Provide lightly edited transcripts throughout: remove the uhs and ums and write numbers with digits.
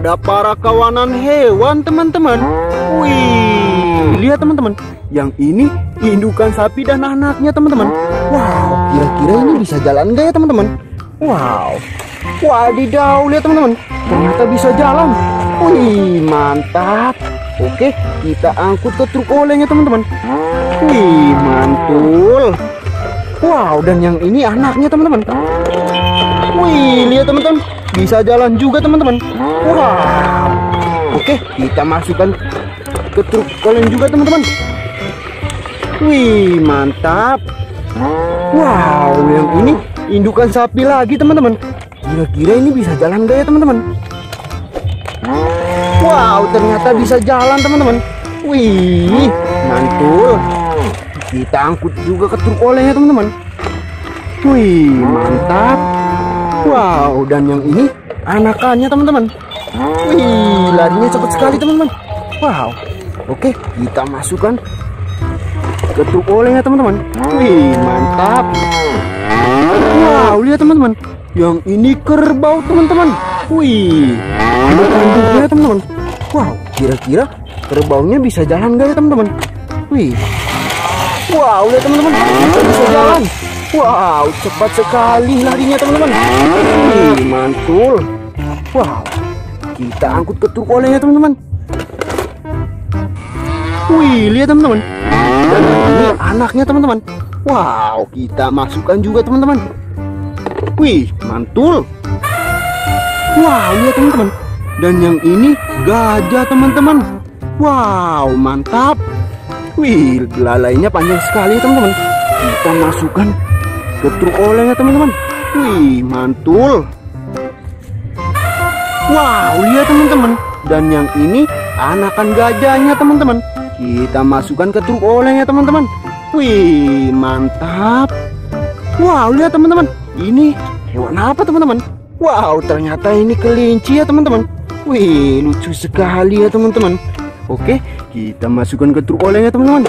ada para kawanan hewan teman-teman. Wih, lihat teman-teman, yang ini indukan sapi dan anaknya teman-teman. Wow, kira-kira ini bisa jalan nggak ya teman-teman? Wow, wadidaw, lihat teman-teman, ternyata bisa jalan. Wih, mantap. Oke, kita angkut ke truk oleng ya teman-teman. Wih, mantul. Wow, dan yang ini anaknya teman-teman. Wih, lihat teman-teman, bisa jalan juga teman-teman. Wow. Oke, kita masukkan ke truk oleng juga teman-teman. Wih, mantap. Wow, yang ini indukan sapi lagi teman-teman. Kira-kira ini bisa jalan gak ya teman-teman? Wow, ternyata bisa jalan teman-teman. Wih, mantul. Kita angkut juga ke truk oleng ya teman-teman. Wih, mantap. Wow, dan yang ini anakannya teman-teman. Wih, larinya cepat sekali teman-teman. Wow. Oke, kita masukkan ke truk oleng ya teman-teman. Wih, mantap. Wow, lihat teman-teman, yang ini kerbau teman-teman. Wih, ada tanduknya teman-teman. Wow, kira-kira kerbaunya bisa jalan gak ya teman-teman? Wih. Wow, lihat teman-teman, bisa jalan. Wow, cepat sekali larinya teman-teman. Wih, mantul. Wow, kita angkut ke truk oleng ya teman-teman. Wih, lihat teman-teman, dan ini anaknya teman-teman. Wow, kita masukkan juga teman-teman. Wih, mantul. Wow, lihat teman-teman, dan yang ini gajah teman-teman. Wow, mantap. Wih, belalainya panjang sekali teman-teman. Kita masukkan ke truk oleng ya teman-teman. Wih, mantul. Wow, lihat teman-teman, dan yang ini anakan gajahnya teman-teman. Kita masukkan ke truk oleng ya teman-teman. Wih, mantap. Wow, lihat teman-teman, ini hewan apa teman-teman? Wow, ternyata ini kelinci ya teman-teman. Wih, lucu sekali ya teman-teman. Oke, kita masukkan ke truk oleng ya teman-teman.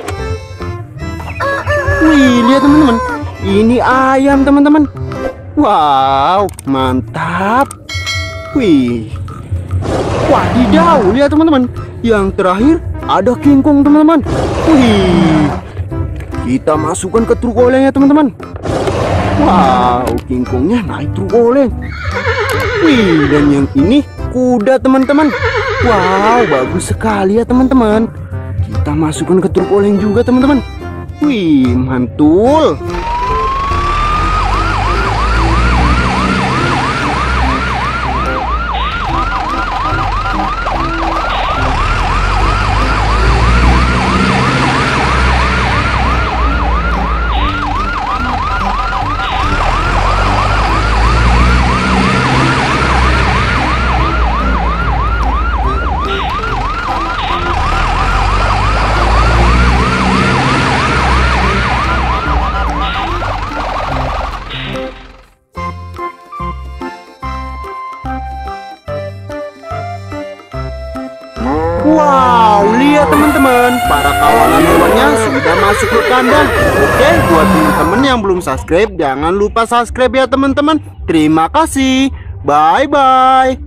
Wih, lihat teman-teman, ini ayam teman-teman. Wow, mantap. Wih, wadidaw, lihat teman-teman, yang terakhir ada kingkong teman-teman. Wih, kita masukkan ke truk oleng ya teman-teman. Wow, kingkongnya naik truk oleng. Wih, dan yang ini kuda teman-teman. Wow, bagus sekali ya teman-teman. Kita masukkan ke truk oleng juga teman-teman. Wih, mantul. Wow, lihat teman-teman, para kawanan hewannya sudah masuk ke kandang. Oke, buat teman-teman yang belum subscribe, jangan lupa subscribe ya teman-teman. Terima kasih. Bye-bye.